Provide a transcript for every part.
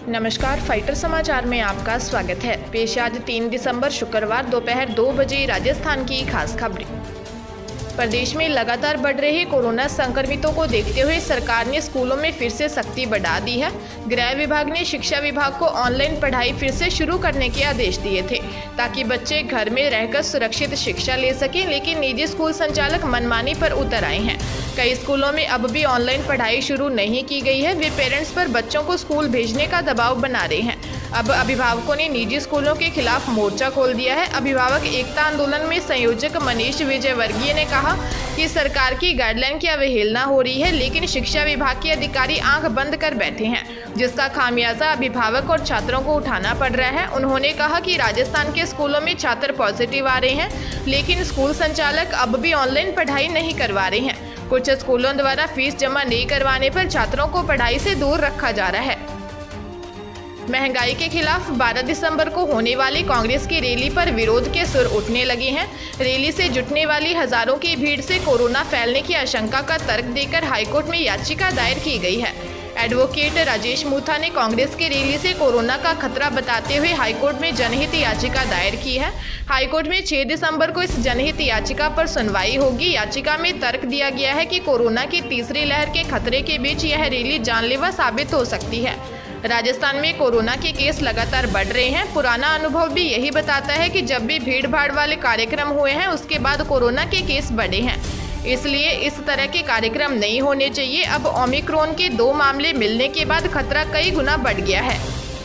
नमस्कार, फाइटर समाचार में आपका स्वागत है। पेश आज 3 दिसंबर शुक्रवार दोपहर 2 बजे राजस्थान की खास खबरें। प्रदेश में लगातार बढ़ रहे कोरोना संक्रमितों को देखते हुए सरकार ने स्कूलों में फिर से सख्ती बढ़ा दी है। गृह विभाग ने शिक्षा विभाग को ऑनलाइन पढ़ाई फिर से शुरू करने के आदेश दिए थे ताकि बच्चे घर में रहकर सुरक्षित शिक्षा ले सकें, लेकिन निजी स्कूल संचालक मनमानी पर उतर आए हैं। कई स्कूलों में अब भी ऑनलाइन पढ़ाई शुरू नहीं की गई है। वे पेरेंट्स पर बच्चों को स्कूल भेजने का दबाव बना रहे हैं। अब अभिभावकों ने निजी स्कूलों के खिलाफ मोर्चा खोल दिया है। अभिभावक एकता आंदोलन में संयोजक मनीष विजयवर्गीय ने कहा कि सरकार की गाइडलाइन की अवहेलना हो रही है, लेकिन शिक्षा विभाग के अधिकारी आंख बंद कर बैठे हैं, जिसका खामियाजा अभिभावक और छात्रों को उठाना पड़ रहा है। उन्होंने कहा कि राजस्थान के स्कूलों में छात्र पॉजिटिव आ रहे हैं, लेकिन स्कूल संचालक अब भी ऑनलाइन पढ़ाई नहीं करवा रहे हैं। कुछ स्कूलों द्वारा फीस जमा नहीं करवाने पर छात्रों को पढ़ाई से दूर रखा जा रहा है। महंगाई के खिलाफ 12 दिसंबर को होने वाली कांग्रेस की रैली पर विरोध के सुर उठने लगे हैं। रैली से जुटने वाली हजारों की भीड़ से कोरोना फैलने की आशंका का तर्क देकर हाईकोर्ट में याचिका दायर की गई है। एडवोकेट राजेश मूथा ने कांग्रेस की रैली से कोरोना का खतरा बताते हुए हाईकोर्ट में जनहित याचिका दायर की है। हाईकोर्ट में 6 दिसंबर को इस जनहित याचिका पर सुनवाई होगी। याचिका में तर्क दिया गया है कि कोरोना की तीसरी लहर के खतरे के बीच यह रैली जानलेवा साबित हो सकती है। राजस्थान में कोरोना के केस लगातार बढ़ रहे हैं। पुराना अनुभव भी यही बताता है कि जब भी भीड़ भाड़ वाले कार्यक्रम हुए हैं, उसके बाद कोरोना के केस बढ़े हैं। इसलिए इस तरह के कार्यक्रम नहीं होने चाहिए। अब ओमिक्रॉन के 2 मामले मिलने के बाद खतरा कई गुना बढ़ गया है।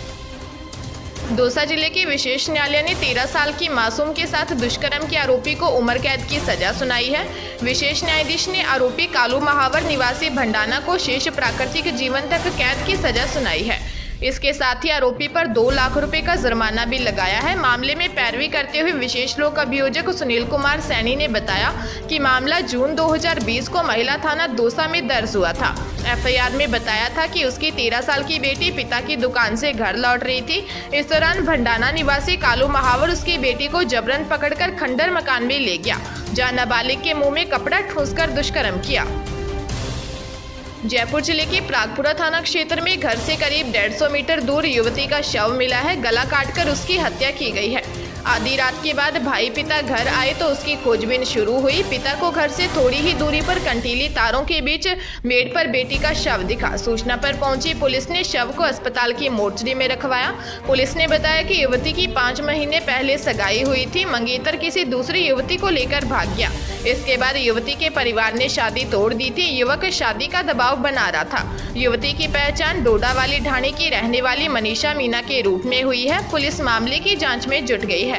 दौसा जिले के विशेष न्यायालय ने 13 साल की मासूम के साथ दुष्कर्म के आरोपी को उम्र कैद की सजा सुनाई है। विशेष न्यायाधीश ने आरोपी कालू महावर निवासी भंडाना को शेष प्राकृतिक जीवन तक कैद की सजा सुनाई है। इसके साथ ही आरोपी पर 2 लाख रुपए का जुर्माना भी लगाया है। मामले में पैरवी करते हुए विशेष लोक अभियोजक सुनील कुमार सैनी ने बताया कि मामला जून 2020 को महिला थाना दौसा में दर्ज हुआ था। एफआईआर में बताया था कि उसकी 13 साल की बेटी पिता की दुकान से घर लौट रही थी। इस दौरान भंडाना निवासी कालू महावर उसकी बेटी को जबरन पकड़कर खंडर मकान में ले गया, जहां नाबालिग के मुंह में कपड़ा ठूंसकर दुष्कर्म किया। जयपुर जिले के प्रागपुरा थाना क्षेत्र में घर से करीब 150 मीटर दूर युवती का शव मिला है। गला काटकर उसकी हत्या की गई है। आधी रात के बाद भाई पिता घर आए तो उसकी खोजबीन शुरू हुई। पिता को घर से थोड़ी ही दूरी पर कंटीली तारों के बीच मेड़ पर बेटी का शव दिखा। सूचना पर पहुंची पुलिस ने शव को अस्पताल की मोर्चरी में रखवाया। पुलिस ने बताया कि युवती की 5 महीने पहले सगाई हुई थी। मंगेतर किसी दूसरी युवती को लेकर भाग गया। इसके बाद युवती के परिवार ने शादी तोड़ दी थी। युवक शादी का दबाव बना रहा था। युवती की पहचान डोडा वाली ढाणी की रहने वाली मनीषा मीना के रूप में हुई है। पुलिस मामले की जांच में जुट गई है।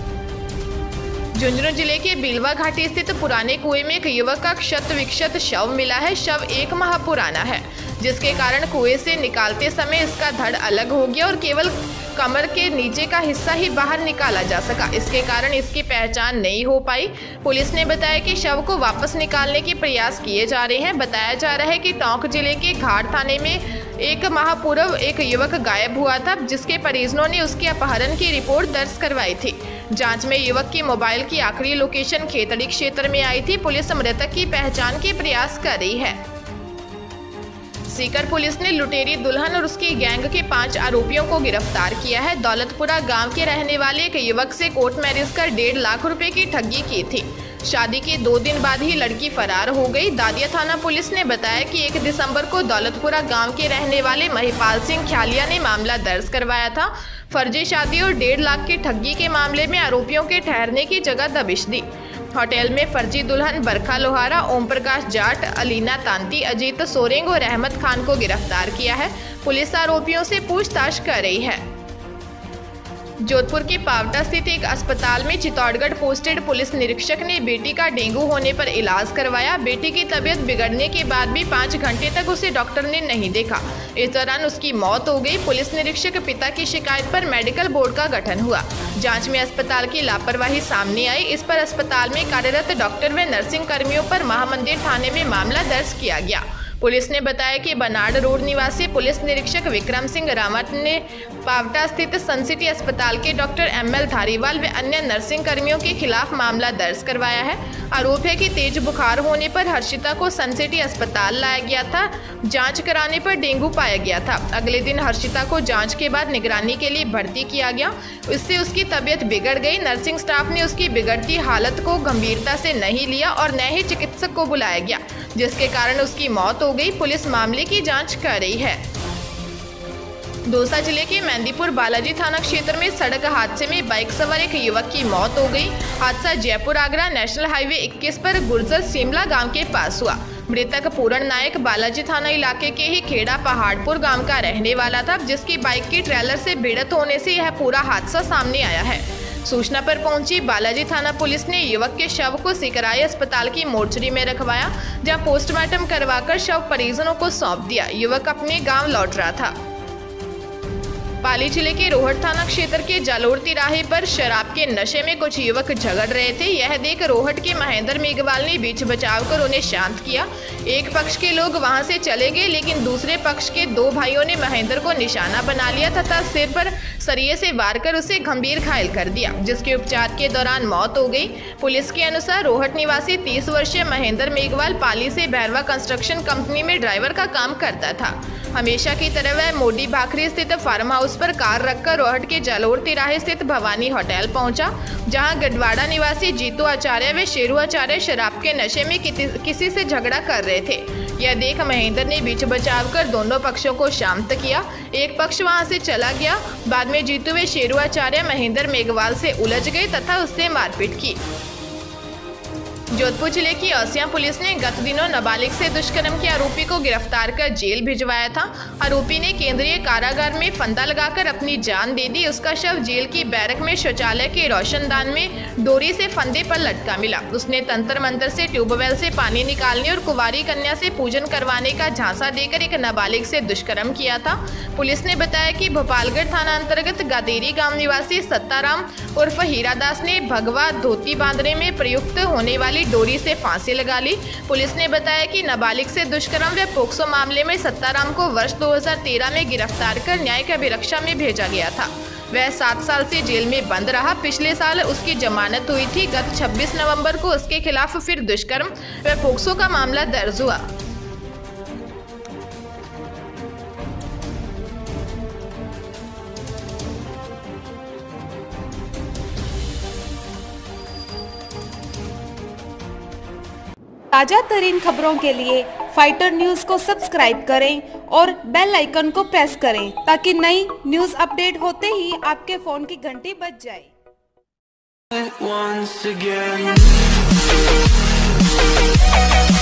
झुंझुनू जिले के बिलवा घाटी स्थित पुराने कुएं में एक युवक का क्षत विक्षत शव मिला है। शव 1 माह पुराना है, जिसके कारण कुएं से निकालते समय इसका धड़ अलग हो गया और केवल कमर के नीचे का हिस्सा ही बाहर निकाला जा सका। इसके कारण इसकी पहचान नहीं हो पाई। पुलिस ने बताया कि शव को वापस निकालने के प्रयास किए जा रहे हैं। बताया जा रहा है कि टोंक जिले के घाट थाने में 1 माह पूर्व एक युवक गायब हुआ था, जिसके परिजनों ने उसके अपहरण की रिपोर्ट दर्ज करवाई थी। जांच में युवक की मोबाइल की आखिरी लोकेशन खेतड़ी क्षेत्र में आई थी। पुलिस मृतक की पहचान के प्रयास कर रही है। सीकर पुलिस ने लुटेरी दुल्हन और उसकी गैंग के 5 आरोपियों को गिरफ्तार किया है। दौलतपुरा गांव के रहने वाले एक युवक से कोर्ट मैरिज कर 1.5 लाख रुपए की ठगी की थी। शादी के 2 दिन बाद ही लड़की फरार हो गई। दादिया थाना पुलिस ने बताया कि 1 दिसंबर को दौलतपुरा गांव के रहने वाले महिपाल सिंह ख्यालिया ने मामला दर्ज करवाया था। फर्जी शादी और 1.5 लाख की ठगी के मामले में आरोपियों के ठहरने की जगह दबिश दी। होटल में फर्जी दुल्हन बरखा लोहारा, ओम प्रकाश जाट, अलीना तांती, अजीत सोरेंग और अहमद खान को गिरफ्तार किया है। पुलिस आरोपियों से पूछताछ कर रही है। जोधपुर के पावटा स्थित एक अस्पताल में चित्तौड़गढ़ पोस्टेड पुलिस निरीक्षक ने बेटी का डेंगू होने पर इलाज करवाया। बेटी की तबीयत बिगड़ने के बाद भी 5 घंटे तक उसे डॉक्टर ने नहीं देखा। इस दौरान उसकी मौत हो गई। पुलिस निरीक्षक पिता की शिकायत पर मेडिकल बोर्ड का गठन हुआ। जांच में अस्पताल की लापरवाही सामने आई। इस पर अस्पताल में कार्यरत डॉक्टर व नर्सिंग कर्मियों पर महामंदिर थाने में मामला दर्ज किया गया। पुलिस ने बताया कि बनाड़ रोड निवासी पुलिस निरीक्षक विक्रम सिंह रावत ने पावटा स्थित सन सिटी अस्पताल के डॉक्टर ML धारीवाल व अन्य नर्सिंग कर्मियों के खिलाफ मामला दर्ज करवाया है। आरोप है कि तेज बुखार होने पर हर्षिता को सन सिटी अस्पताल लाया गया था। जांच कराने पर डेंगू पाया गया था। अगले दिन हर्षिता को जांच के बाद निगरानी के लिए भर्ती किया गया। इससे उसकी तबीयत बिगड़ गई। नर्सिंग स्टाफ ने उसकी बिगड़ती हालत को गंभीरता से नहीं लिया और न ही चिकित्सक को बुलाया गया, जिसके कारण उसकी मौत हो गई। पुलिस मामले की जांच कर रही है। दौसा जिले के मेहंदीपुर बालाजी थाना क्षेत्र में सड़क हादसे में बाइक सवार एक युवक की मौत हो गई। हादसा जयपुर आगरा नेशनल हाईवे 21 पर गुर्जर सिमला गांव के पास हुआ। मृतक पूरण नायक बालाजी थाना इलाके के ही खेड़ा पहाड़पुर गांव का रहने वाला था, जिसकी बाइक की ट्रेलर से भिड़ंत होने से यह पूरा हादसा सामने आया है। सूचना पर पहुंची बालाजी थाना पुलिस ने युवक के शव को सिकराई अस्पताल की मोर्चरी में रखवाया, जहां पोस्टमार्टम करवाकर शव परिजनों को सौंप दिया। युवक अपने गांव लौट रहा था। पाली जिले के रोहट थाना क्षेत्र के जालोर तिराहे पर शराब के नशे में कुछ युवक झगड़ रहे थे। यह देख रोहट के महेंद्र मेघवाल ने बीच बचाव कर उन्हें शांत किया। एक पक्ष के लोग वहां से चले गए, लेकिन दूसरे पक्ष के दो भाइयों ने महेंद्र को निशाना बना लिया तथा सिर पर सरिये से वार कर उसे गंभीर घायल कर दिया, जिसके उपचार के दौरान मौत हो गई। पुलिस के अनुसार रोहट निवासी 30 वर्षीय महेंद्र मेघवाल पाली से भैरवा कंस्ट्रक्शन कंपनी में ड्राइवर का काम करता था। हमेशा की तरह वह मोडी भाखरी स्थित फार्म हाउस पर कार रखकर रोहट के जालोर तिराहे स्थित भवानी होटल पहुंचा, जहां गडवाड़ा निवासी जीतू आचार्य व शेरू आचार्य शराब के नशे में किसी से झगड़ा कर रहे थे। यह देख महेंद्र ने बीच बचाव कर दोनों पक्षों को शांत किया। एक पक्ष वहां से चला गया। बाद में जीतू व शेरू आचार्य महेंद्र मेघवाल से उलझ गए तथा उससे मारपीट की। जोधपुर जिले की औसिया पुलिस ने गत दिनों नाबालिग से दुष्कर्म के आरोपी को गिरफ्तार कर जेल भिजवाया था। आरोपी ने केंद्रीय कारागार में फंदा लगाकर अपनी जान दे दी। उसका शव जेल की बैरक में शौचालय के रोशनदान में डोरी से फंदे पर लटका मिला। उसने तंत्र मंत्र से ट्यूबवेल से पानी निकालने और कुंवारी कन्या से पूजन करवाने का झांसा देकर एक नाबालिग से दुष्कर्म किया था। पुलिस ने बताया कि भोपालगढ़ थाना अंतर्गत गादेरी गांव निवासी सत्ताराम उर्फ हीरादास ने भगवा धोती बांधने में प्रयुक्त होने वाली डोरी से फांसी लगा ली। पुलिस ने बताया कि नाबालिग से दुष्कर्म व पोक्सो मामले में सत्ताराम को वर्ष 2013 में गिरफ्तार कर न्यायिक अभिरक्षा में भेजा गया था। वह 7 साल से जेल में बंद रहा। पिछले साल उसकी जमानत हुई थी। गत 26 नवंबर को उसके खिलाफ फिर दुष्कर्म व पोक्सो का मामला दर्ज हुआ। ताजा तरीन खबरों के लिए फाइटर न्यूज को सब्सक्राइब करें और बेल आइकन को प्रेस करें ताकि नई न्यूज अपडेट होते ही आपके फोन की घंटी बज जाए।